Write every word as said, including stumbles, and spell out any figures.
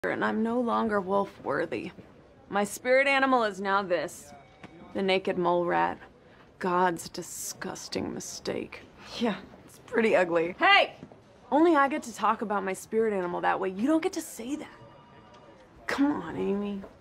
and I'm no longer wolf-worthy. My spirit animal is now this. The naked mole rat. God's disgusting mistake. Yeah, it's pretty ugly. Hey! Only I get to talk about my spirit animal that way. You don't get to say that. Come on, Amy.